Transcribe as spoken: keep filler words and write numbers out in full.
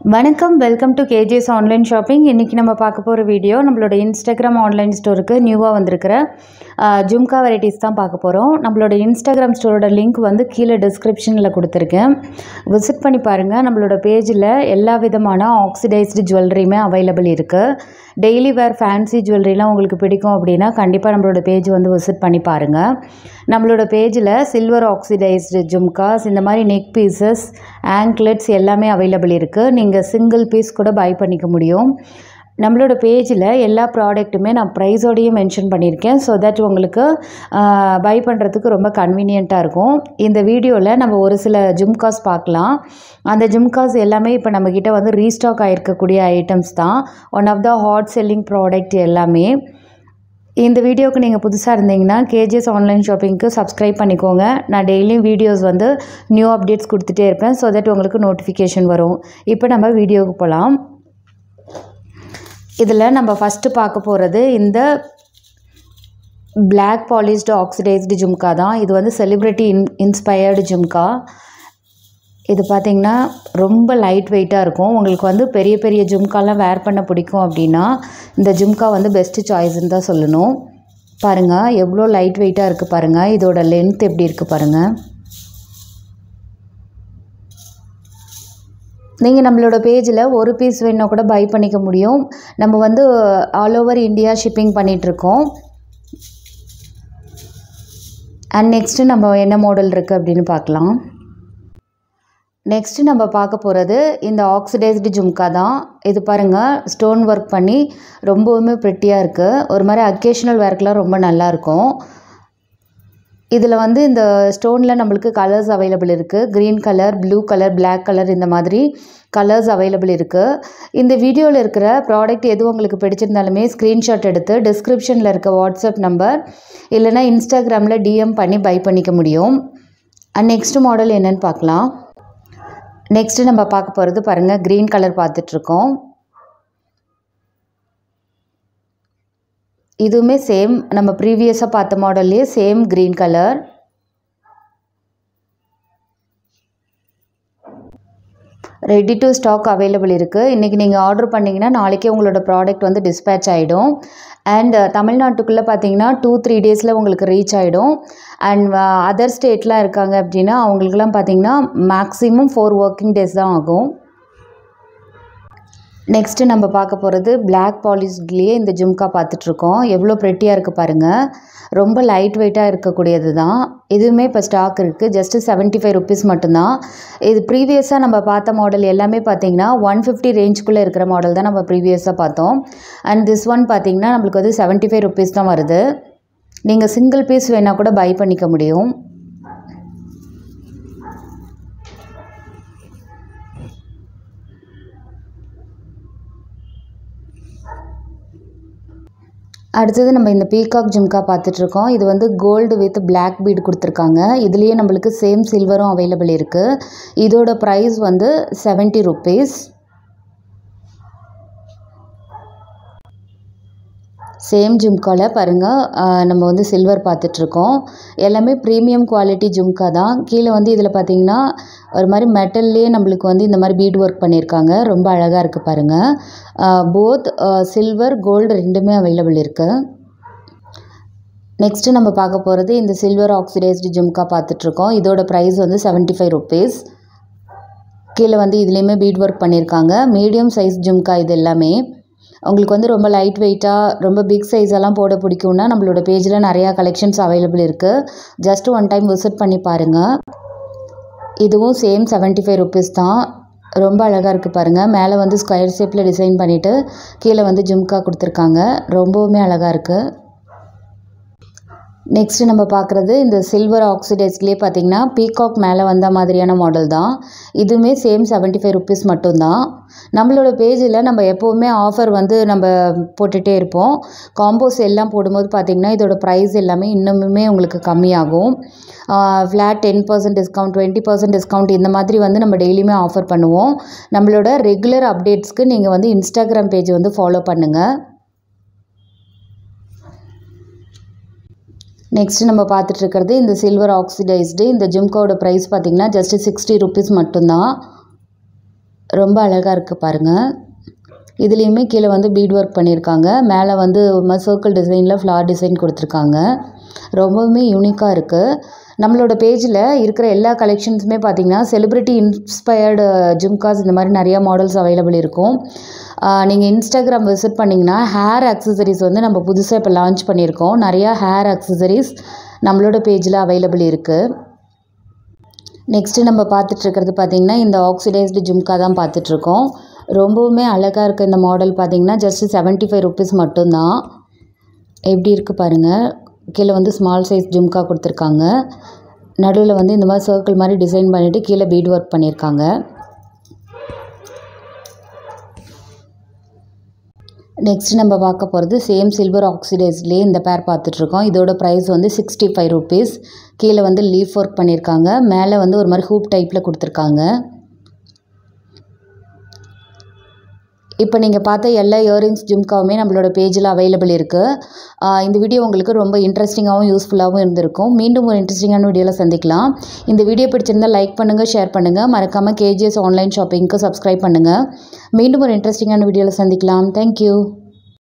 வணக்கம் welcome to KGS online shopping. இன்றைக்கி நம்ம பார்க்க போகிற வீடியோ நம்மளோட இன்ஸ்டாகிராம் ஆன்லைன் ஸ்டோருக்கு நியூவாக வந்திருக்கிற ஜும்கா வெரைட்டிஸ் தான் பார்க்க போகிறோம். நம்மளோட இன்ஸ்டாகிராம் ஸ்டோரோட லிங்க் வந்து கீழே டிஸ்கிரிப்ஷனில் கொடுத்துருக்கேன், விசிட் பண்ணி பாருங்கள். நம்மளோட பேஜில் எல்லா விதமான ஆக்சிடைஸ்டு ஜுவல்லரியுமே அவைலபிள் இருக்குது. டெய்லி வேர் ஃபேன்சி ஜுவல்லரிலாம் உங்களுக்கு பிடிக்கும் அப்படின்னா கண்டிப்பாக நம்மளோட பேஜ் வந்து விசிட் பண்ணி பாருங்கள். நம்மளோட பேஜில் சில்வர் ஆக்சிடைஸ்டு ஜும்காஸ், இந்த மாதிரி நெக் பீசஸ், ஆங்க்லெட்ஸ் எல்லாமே அவைலபிள் இருக்குது. நீங்கள் சிங்கிள் பீஸ் கூட பை பண்ணிக்க முடியும். நம்மளோட பேஜில் எல்லா ப்ராடக்ட்டுமே நான் ப்ரைஸோடையும் மென்ஷன் பண்ணியிருக்கேன். ஸோ தட் உங்களுக்கு பை பண்ணுறதுக்கு ரொம்ப கன்வீனியண்ட்டாக இருக்கும். இந்த வீடியோவில் நம்ம ஒரு சில ஜும்காஸ் பார்க்கலாம். அந்த ஜும்காஸ் எல்லாமே இப்போ நம்மக்கிட்ட வந்து ரீஸ்டாக் ஆகிருக்கக்கூடிய ஐட்டம்ஸ் தான். One of the hot selling product எல்லாமே. இந்த வீடியோவுக்கு நீங்கள் புதுசாக இருந்தீங்கன்னா கேஜிஎஸ் ஆன்லைன் ஷாப்பிங்க்கு சப்ஸ்கிரைப் பண்ணிக்கோங்க. நான் டெய்லியும் வீடியோஸ் வந்து நியூ அப்டேட்ஸ் கொடுத்துட்டே இருப்பேன். ஸோ தட் உங்களுக்கு நோட்டிஃபிகேஷன் வரும். இப்போ நம்ம வீடியோவுக்கு போகலாம். இதில் நம்ம ஃபஸ்ட்டு பார்க்க போகிறது இந்த பிளாக் பாலிஷ்டு ஆக்சிடைஸ்டு ஜும்கா தான். இது வந்து செலிப்ரிட்டி இன் இன்ஸ்பயர்டு ஜும்கா. இது பார்த்திங்கன்னா ரொம்ப லைட் வெயிட்டாக இருக்கும். உங்களுக்கு வந்து பெரிய பெரிய ஜும்காலாம் வேர் பண்ண பிடிக்கும் அப்படின்னா இந்த ஜும்கா வந்து பெஸ்ட்டு சாய்ஸ்ன்னு தான் சொல்லணும். பாருங்கள் எவ்வளோ லைட் வெயிட்டாக இருக்குது பாருங்கள். இதோட லென்த் எப்படி இருக்குது பாருங்கள். நீங்கள் நம்மளோட பேஜில் ஒரு பீஸ் வேணால் கூட பை பண்ணிக்க முடியும். நம்ம வந்து ஆல் ஓவர் இந்தியா ஷிப்பிங் பண்ணிகிட்ருக்கோம். அண்ட் நெக்ஸ்ட்டு நம்ம என்ன மாடல் இருக்குது அப்படின்னு பார்க்கலாம். நெக்ஸ்ட்டு நம்ம பார்க்க போகிறது இந்த ஆக்சிடைஸ்டு ஜும்கா தான். இது பாருங்கள் ஸ்டோன் ஒர்க் பண்ணி ரொம்பவுமே ப்ரிட்டியாக இருக்குது. ஒரு மாதிரி அக்கேஷனல் வேர்க்கெலாம் ரொம்ப நல்லாயிருக்கும். இதில் வந்து இந்த ஸ்டோனில் நம்மளுக்கு கலர்ஸ் அவைலபிள் இருக்குது. Green colour, blue colour, black colour, இந்த மாதிரி கலர்ஸ் அவைலபிள் இருக்குது. இந்த வீடியோவில் இருக்கிற ப்ராடக்ட் எதுவும் உங்களுக்கு பிடிச்சிருந்தாலுமே ஸ்க்ரீன்ஷாட் எடுத்து டிஸ்கிரிப்ஷனில் இருக்க வாட்ஸ்அப் நம்பர் இல்லைனா இன்ஸ்டாகிராமில் டிஎம் பண்ணி பை பண்ணிக்க முடியும். அண்ட் நெக்ஸ்ட் மாடல் என்னென்னு பார்க்கலாம். நெக்ஸ்ட்டு நம்ம பார்க்க போகிறது பாருங்கள், க்ரீன் கலர் பார்த்துட்ருக்கோம். இதுவுமே சேம் நம்ம ப்ரீவியஸாக பார்த்த மாடல்லையே same green colour. Ready to stock available இருக்குது. இன்றைக்கி நீங்கள் ஆர்டர் பண்ணிங்கன்னா நாளைக்கே உங்களோட ப்ராடக்ட் வந்து டிஸ்பேட்ச் ஆகிடும். அண்ட் தமிழ்நாட்டுக்குள்ளே பார்த்தீங்கன்னா டூ த்ரீ டேஸில் உங்களுக்கு ரீச் ஆகிடும். அண்ட் அதர் ஸ்டேட்லாம் இருக்காங்க அப்படின்னா அவங்களுக்குலாம் பார்த்தீங்கன்னா மேக்ஸிமம் ஃபோர் ஒர்க்கிங் டேஸ் தான் ஆகும். நெக்ஸ்ட்டு நம்ம பார்க்க போகிறது பிளாக் பாலிஷ்லேயே இந்த ஜும்கா பார்த்துட்ருக்கோம். எவ்வளோ ப்ரெட்டியாக இருக்குது பாருங்கள். ரொம்ப லைட் வெயிட்டாக இருக்கக்கூடியது தான். இதுவுமே இப்போ ஸ்டாக் இருக்குது. ஜஸ்ட்டு செவன்ட்டி ஃபைவ் ருபீஸ் மட்டும்தான். இது ப்ரீவியஸாக நம்ம பார்த்த மாடல் எல்லாமே பார்த்திங்கன்னா ஒன் ஃபிஃப்டி ரேஞ்சுக்குள்ளே இருக்கிற மாடல் தான் நம்ம ப்ரீவியஸாக பார்த்தோம். அண்ட் திஸ் ஒன் பார்த்திங்கன்னா நம்மளுக்கு வந்து செவன்ட்டி ஃபைவ் ருபீஸ் தான் வருது. நீங்கள் சிங்கிள் பீஸ் வேணால் கூட பை பண்ணிக்க முடியும். அடுத்தது நம்ம இந்த பீகாக் ஜும்கா பார்த்துட்ருக்கோம். இது வந்து கோல்டு வித் பிளாக் பீட் கொடுத்துருக்காங்க. இதுலேயே நம்மளுக்கு சேம் சில்வரும் அவைலபிள் இருக்குது. இதோட ப்ரைஸ் வந்து செவன்ட்டி ருபீஸ். சேம் ஜும்காவில் பாருங்கள் நம்ம வந்து சில்வர் பார்த்துட்ருக்கோம். எல்லாமே ப்ரீமியம் குவாலிட்டி ஜும்கா தான். கீழே வந்து இதில் பார்த்திங்கன்னா ஒரு மாதிரி மெட்டல்லே நம்மளுக்கு வந்து இந்த மாதிரி பீட் ஒர்க் பண்ணியிருக்காங்க. ரொம்ப அழகாக இருக்குது பாருங்கள். போத் சில்வர் கோல்டு ரெண்டுமே அவைலபிள் இருக்குது. நெக்ஸ்ட்டு நம்ம பார்க்க போகிறது இந்த சில்வர் ஆக்சிடைஸ்டு ஜும்கா பார்த்துட்ருக்கோம். இதோட ப்ரைஸ் வந்து செவன்ட்டி ஃபைவ் ருபீஸ். கீழே வந்து இதுலேயுமே பீட் ஒர்க் பண்ணியிருக்காங்க. மீடியம் சைஸ் ஜும்கா இது எல்லாமே. உங்களுக்கு வந்து ரொம்ப லைட் வெயிட்டாக ரொம்ப பிக் சைஸெல்லாம் போட பிடிக்கும்னா நம்மளோட பேஜில் நிறையா கலெக்ஷன்ஸ் அவைலபிள் இருக்குது. ஜஸ்ட் ஒன் டைம் விசிட் பண்ணி பாருங்கள். இதுவும் சேம் செவன்ட்டி ஃபைவ் ருபீஸ் தான். ரொம்ப அழகாக இருக்குது பாருங்கள். மேலே வந்து ஸ்கொயர் ஷேப்பில் டிசைன் பண்ணிவிட்டு கீழே வந்து ஜும்கா கொடுத்துருக்காங்க. ரொம்பவுமே அழகாக இருக்குது. நெக்ஸ்ட்டு நம்ம பார்க்குறது இந்த சில்வர் ஆக்சிடைஸ்லேயே பார்த்திங்கன்னா பீகாக் மேலே வந்த மாதிரியான மாடல் தான். இதுவுமே சேம் செவன்ட்டி ஃபைவ் ருபீஸ் மட்டும்தான். நம்மளோட பேஜில் நம்ம எப்போவுமே ஆஃபர் வந்து நம்ம போட்டுகிட்டே இருப்போம். காம்போஸ் எல்லாம் போடும்போது பார்த்திங்கன்னா இதோட ப்ரைஸ் எல்லாமே இன்னுமுமே உங்களுக்கு கம்மியாகும். Flat ten percent discount, twenty percent discount, இந்த மாதிரி வந்து நம்ம டெய்லியுமே ஆஃபர் பண்ணுவோம். நம்மளோட ரெகுலர் அப்டேட்ஸ்க்கு நீங்கள் வந்து இன்ஸ்டாகிராம் பேஜ் வந்து ஃபாலோ பண்ணுங்கள். நெக்ஸ்ட்டு நம்ம பார்த்துட்ருக்கிறது இந்த சில்வர் ஆக்சிடைஸ்டு இந்த ஜும்காவோட ப்ரைஸ் பார்த்திங்கன்னா ஜஸ்ட்டு சிக்ஸ்டி ருபீஸ் மட்டும்தான். ரொம்ப அழகாக இருக்குது பாருங்கள். இதுலேயுமே கீழே வந்து பீட் ஒர்க் பண்ணியிருக்காங்க. மேலே வந்து சர்க்கிள் டிசைனில் ஃப்ளார் டிசைன் கொடுத்துருக்காங்க. ரொம்பவுமே யூனிக்காக இருக்குது. நம்மளோட பேஜில் இருக்கிற எல்லா கலெக்ஷன்ஸுமே பார்த்திங்கன்னா செலிப்ரிட்டி இன்ஸ்பயர்டு ஜும்காஸ் இந்த மாதிரி நிறையா மாடல்ஸ் அவைலபிள் இருக்கும். நீங்கள் இன்ஸ்டாகிராம் விசிட் பண்ணிங்கன்னா ஹேர் அக்சசரிஸ் வந்து நம்ம புதுசாக இப்போ லான்ச் பண்ணியிருக்கோம். நிறையா ஹேர் அக்சசரிஸ் நம்மளோட பேஜில் அவைலபிள் இருக்குது. நெக்ஸ்ட்டு நம்ம பார்த்துட்ருக்கிறது பார்த்திங்கன்னா இந்த ஆக்சிடைஸ்டு ஜும்கா தான் பார்த்துட்ருக்கோம். ரொம்பவுமே அழகாக இருக்குது இந்த மாடல். பார்த்திங்கன்னா ஜஸ்ட்டு செவன்ட்டி ஃபைவ் ருபீஸ் மட்டும்தான். எப்படி இருக்குது பாருங்கள். கீழே வந்து ஸ்மால் சைஸ் ஜும்கா கொடுத்துருக்காங்க. நடுவில் வந்து இந்த மாதிரி சர்க்கிள் மாதிரி டிசைன் பண்ணிவிட்டு கீழே பீட் ஒர்க் பண்ணியிருக்காங்க. நெக்ஸ்ட் நம்ம பார்க்க போகிறது சேம் சில்வர் ஆக்சிடைஸ்லேயே இந்த பேர் பார்த்துட்ருக்கோம். இதோட ப்ரைஸ் வந்து சிக்ஸ்டி ஃபைவ் ருபீஸ். கீழே வந்து லீஃப் ஒர்க் பண்ணியிருக்காங்க. மேலே வந்து ஒரு மாதிரி ஹூப் டைப்பில் கொடுத்துருக்காங்க. இப்போ நீங்கள் பார்த்த எல்லா இயரிங்ஸ் ஜும்காவுமே நம்மளோட பேஜில் அவைலபிள் இருக்குது. இந்த வீடியோ உங்களுக்கு ரொம்ப இன்ட்ரெஸ்டிங்காகவும் யூஸ்ஃபுல்லாகவும் இருந்திருக்கும். மீண்டும் ஒரு இன்ட்ரெஸ்டிங்கான வீடியோவில் சந்திக்கலாம். இந்த வீடியோ பிடிச்சிருந்தால் லைக் பண்ணுங்கள், ஷேர் பண்ணுங்கள். மறக்காமல் கேஜிஎஸ் ஆன்லைன் ஷாப்பிங்க்கு சப்ஸ்கிரைப் பண்ணுங்கள். மீண்டும் ஒரு இன்ட்ரெஸ்டிங்கான வீடியோவில் சந்திக்கலாம். தேங்க்யூ.